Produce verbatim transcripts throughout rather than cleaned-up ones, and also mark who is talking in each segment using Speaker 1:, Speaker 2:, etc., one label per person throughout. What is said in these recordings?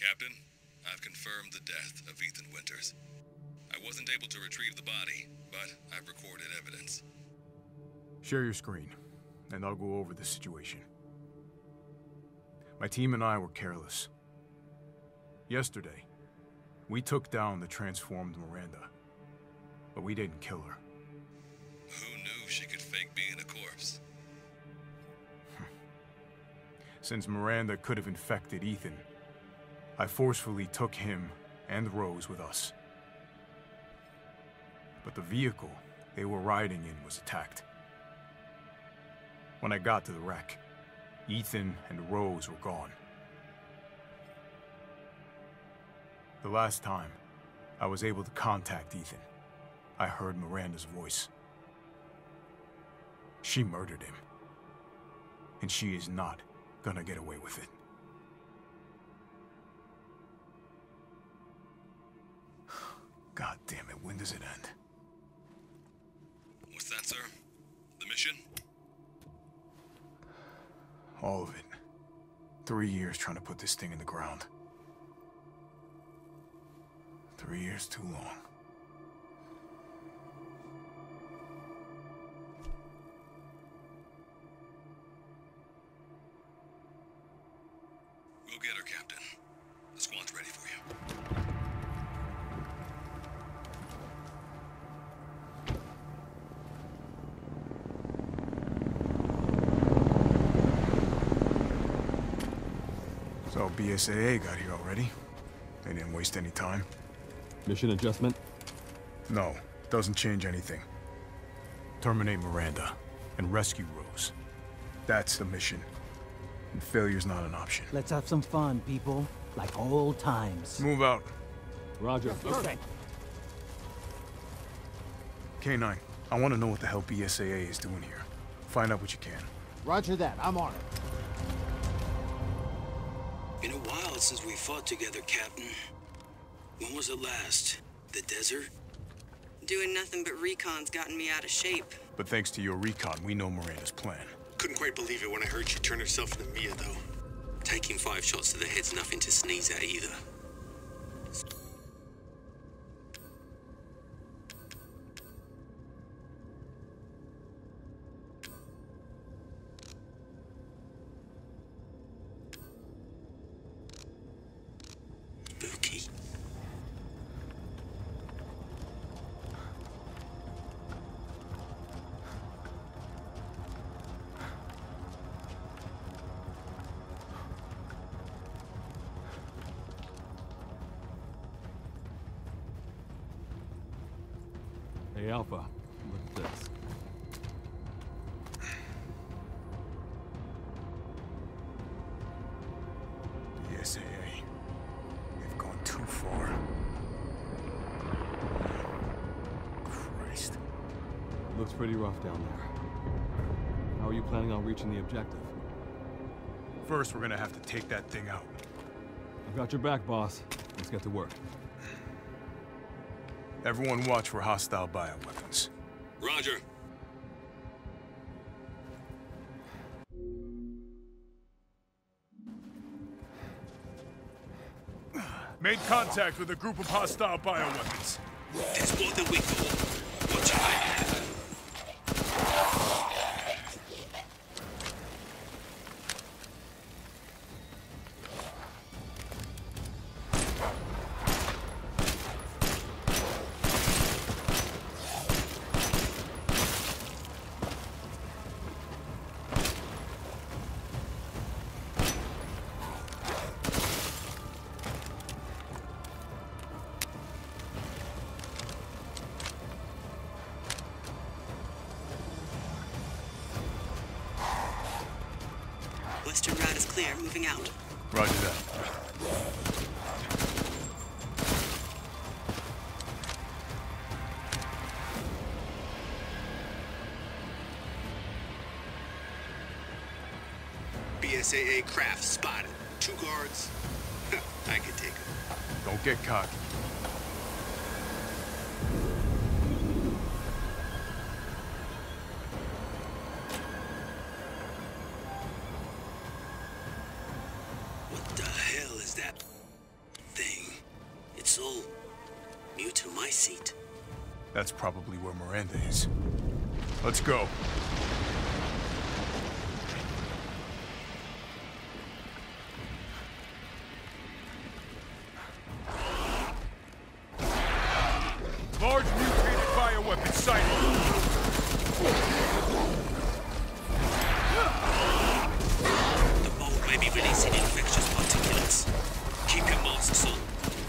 Speaker 1: Captain, I've confirmed the death of Ethan Winters. I wasn't able to retrieve the body, but I've recorded evidence.
Speaker 2: Share your screen, and I'll go over the situation. My team and I were careless. Yesterday, we took down the transformed Miranda, but we didn't kill her.
Speaker 1: Who knew she could fake being a corpse?
Speaker 2: Since Miranda could have infected Ethan, I forcefully took him and Rose with us. But the vehicle they were riding in was attacked. When I got to the wreck, Ethan and Rose were gone. The last time I was able to contact Ethan, I heard Miranda's voice. She murdered him, and she is not gonna get away with it. God damn it, when does it end?
Speaker 1: What's that, sir? The mission?
Speaker 2: All of it. Three years trying to put this thing in the ground. Three years too long.
Speaker 1: We'll get her, Captain. The squad's ready for you.
Speaker 2: So B S A A got here already? They didn't waste any time?
Speaker 3: Mission adjustment?
Speaker 2: No, doesn't change anything. Terminate Miranda and rescue Rose. That's the mission. And failure's not an option.
Speaker 4: Let's have some fun, people. Like old times.
Speaker 2: Move out.
Speaker 3: Roger.
Speaker 4: Okay.
Speaker 2: K nine, I want to know what the hell B S A A is doing here. Find out what you can.
Speaker 5: Roger that. I'm on it.
Speaker 6: Been a while since we fought together, Captain. When was it last? The desert?
Speaker 7: Doing nothing but recon's gotten me out of shape.
Speaker 2: But thanks to your recon, we know Miranda's plan.
Speaker 6: Couldn't quite believe it when I heard she turned herself into Mia, though. Taking five shots to the head's nothing to sneeze at either. Spooky.
Speaker 3: Hey, Alpha, look at this.
Speaker 2: B S A A. They've gone too far. Christ.
Speaker 3: Looks pretty rough down there. How are you planning on reaching the objective?
Speaker 2: First, we're gonna have to take that thing out.
Speaker 3: I've got your back, boss. Let's get to work.
Speaker 2: Everyone watch for hostile bioweapons.
Speaker 1: Roger.
Speaker 2: Made contact with a group of hostile bioweapons.
Speaker 6: There's more than we thought. Watch out.
Speaker 7: Western route is clear. Moving out.
Speaker 2: Roger that.
Speaker 6: B S A A craft spotted. Two guards. I could take them.
Speaker 2: Don't get cocky.
Speaker 6: What the hell is that? seat.
Speaker 2: That's probably where Miranda is. Let's go. Large mutated bioweapon sighted.
Speaker 6: The bolt may be releasing infectious particulates. Keep your masks on.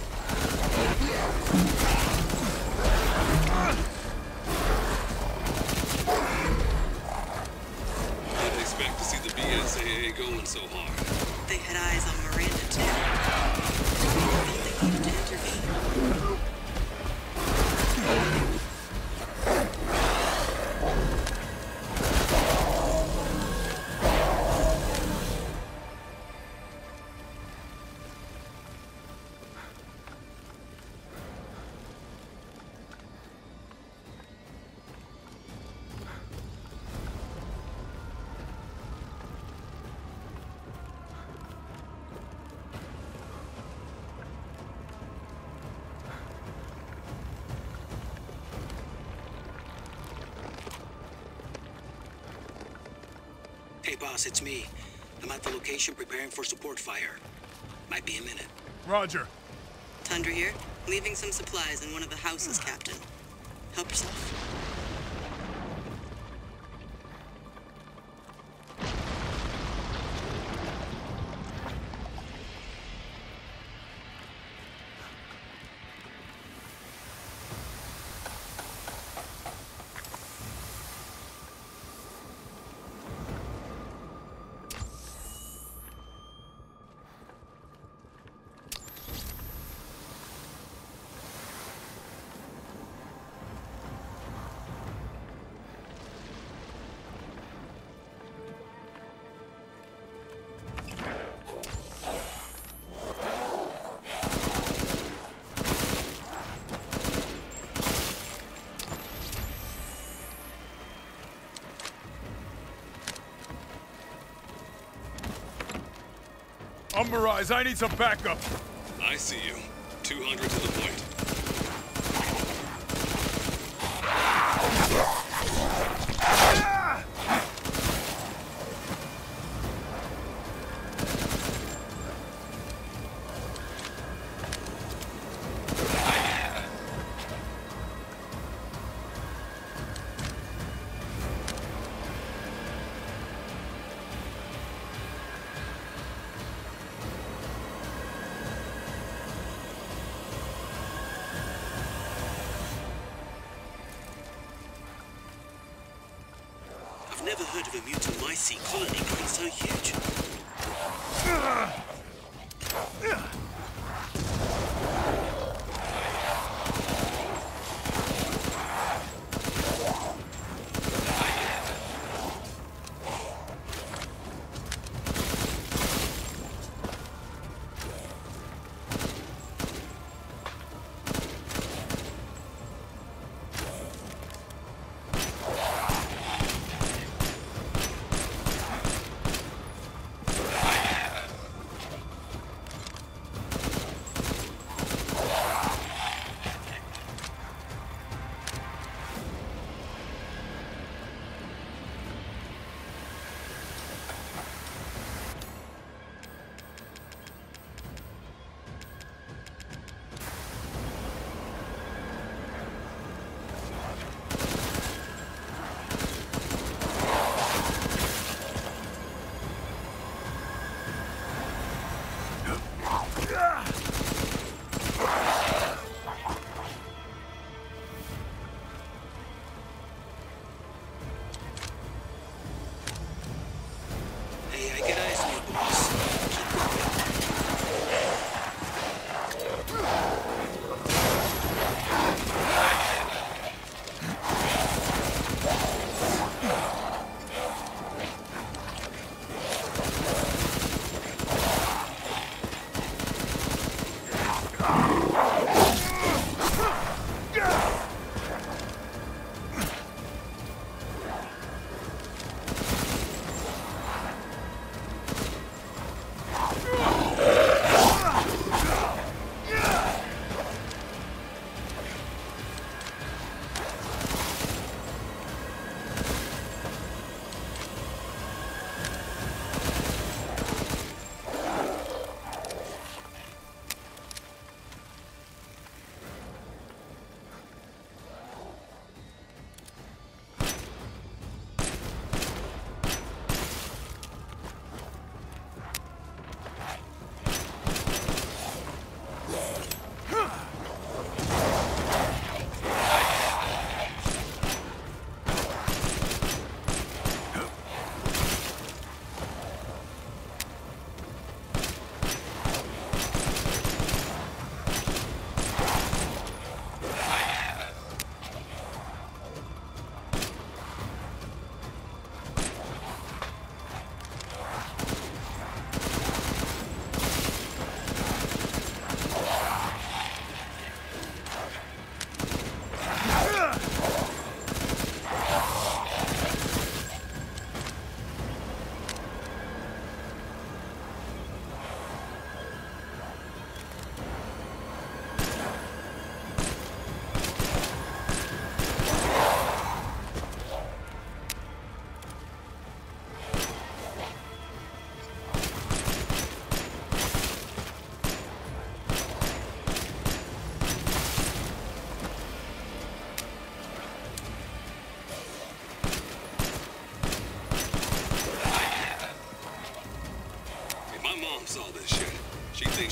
Speaker 1: Didn't expect to see the B S A A going so hard.
Speaker 7: They had eyes on Miranda, too. I thought they needed to intervene.
Speaker 6: Hey, boss, it's me. I'm at the location preparing for support fire. Might be a minute.
Speaker 2: Roger.
Speaker 7: Tundra here, leaving some supplies in one of the houses, Captain. Help yourself.
Speaker 2: I'm Mirage. I need some backup.
Speaker 1: I see you. two hundred to the point.
Speaker 6: I've never heard of a mutant mycete colony growing so huge.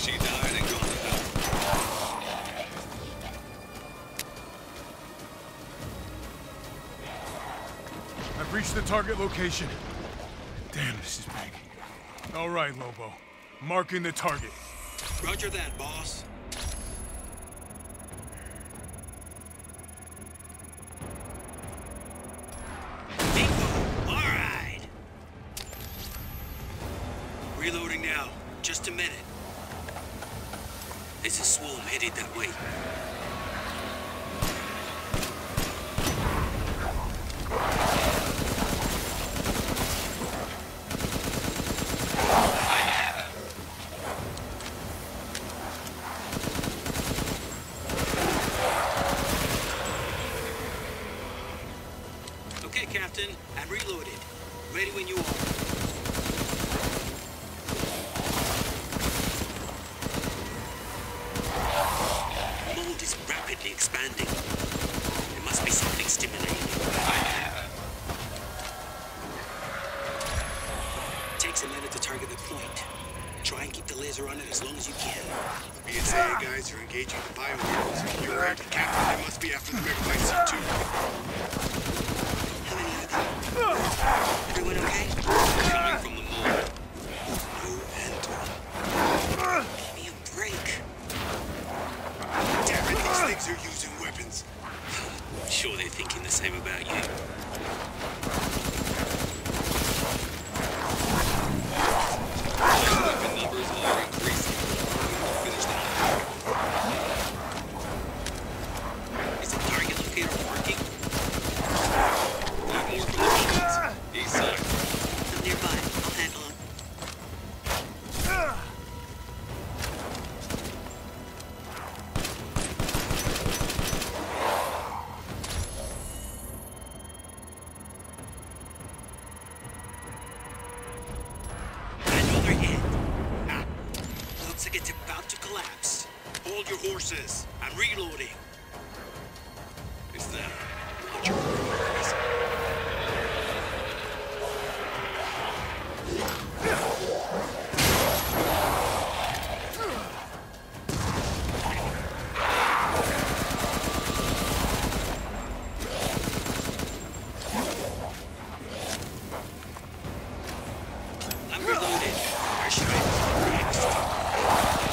Speaker 1: She died and gone to hell.
Speaker 2: I've reached the target location. Damn, this is big. All right, Lobo. Marking the target.
Speaker 6: Roger that, boss. Bingo! All right. Reloading now. Just a minute. There's a swarm headed that way. Okay, Captain. I'm reloaded. Ready when you are. Mold is rapidly expanding. There must be something stimulating. Takes a minute to target the point. Try and keep the laser on it as long as you can.
Speaker 5: The B S A guys are engaging the bioweapons. You're right, Captain. They must be after the megabytes too.
Speaker 7: How many are there? Everyone okay?
Speaker 1: Coming from the mold.
Speaker 7: No enter. Give me a break.
Speaker 5: Damn it, these things are using weapons.
Speaker 6: I'm sure they're thinking the same about you.
Speaker 1: Weapon numbers are increasing. Finish them.
Speaker 6: Is the target locator working?
Speaker 1: Need more from the buildings. East side.
Speaker 7: I'm nearby. I'll handle him.
Speaker 6: Another hit. Ah, looks like it's about to collapse. Hold your horses. I'm reloading.
Speaker 1: It's them.
Speaker 6: Watch your horses. I'm reloaded. Where should I go next?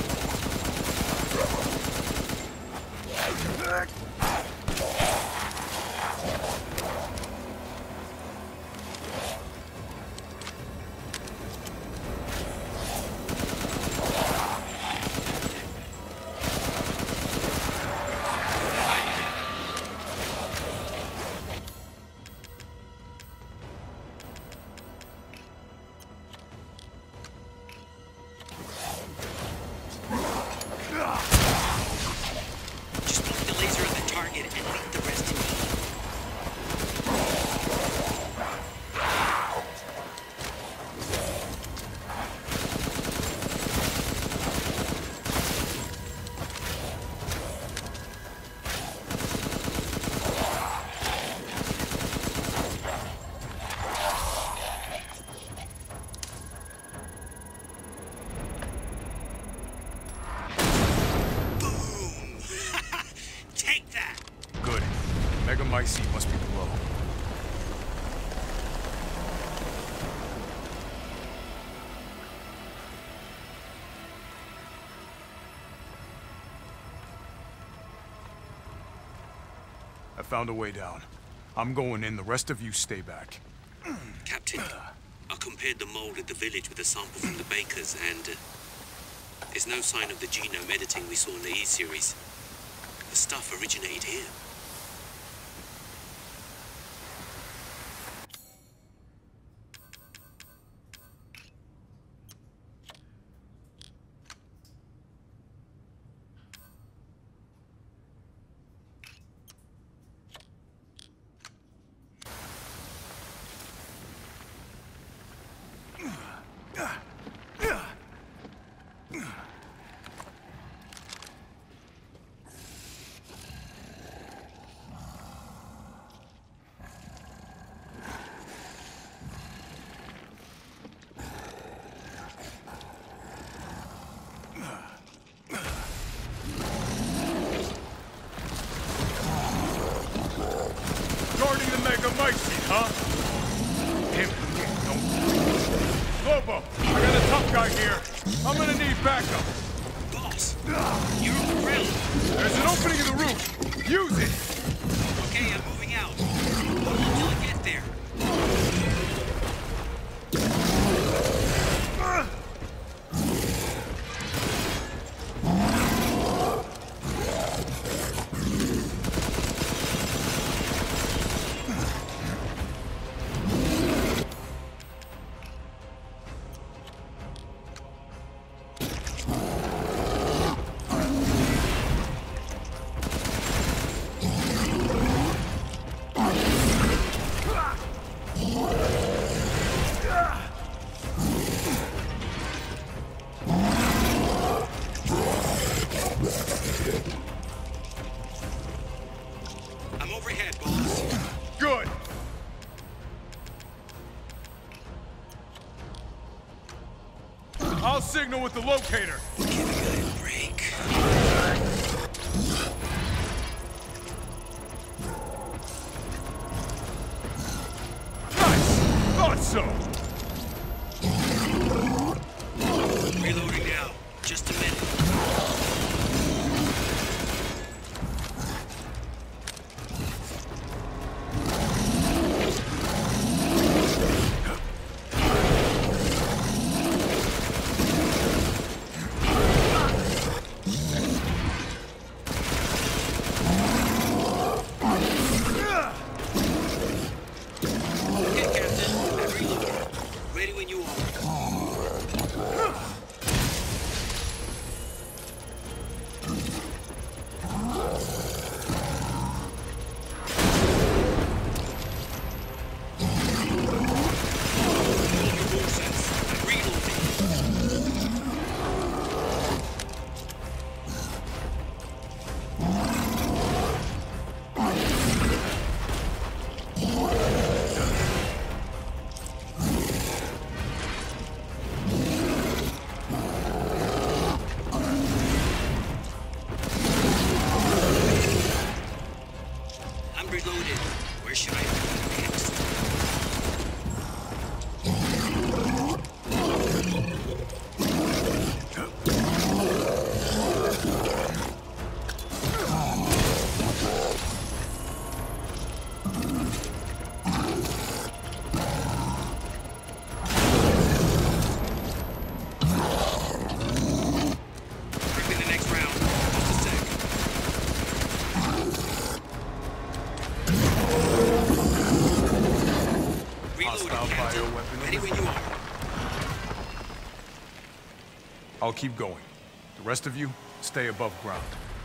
Speaker 6: Just point the laser at the target and leave the rest to me. Boom! Take that!
Speaker 2: Good. Megamycete must be below. I found a way down. I'm going in, the rest of you stay back.
Speaker 6: Captain, I compared the mold at the village with a sample from the bakers, and uh, there's no sign of the genome editing we saw in the E-series. The stuff originated here.
Speaker 2: of them! I got a tough guy here. I'm gonna need backup.
Speaker 6: Boss, you're on the ground.
Speaker 2: There's an opening in the roof. Use it!
Speaker 6: Okay, I'm moving out. Hold on till I get there. I'm overhead, boss.
Speaker 2: Good. I'll signal with the locator.
Speaker 6: Give a guy a break.
Speaker 2: Nice! Thought so!
Speaker 6: Reloading now. Just a minute. Reloaded. Where should I go next? Prepping the next round. Just a sec.
Speaker 2: Hostile bioweapon.
Speaker 6: Ready when you are.
Speaker 2: I'll keep going. The rest of you, stay above ground.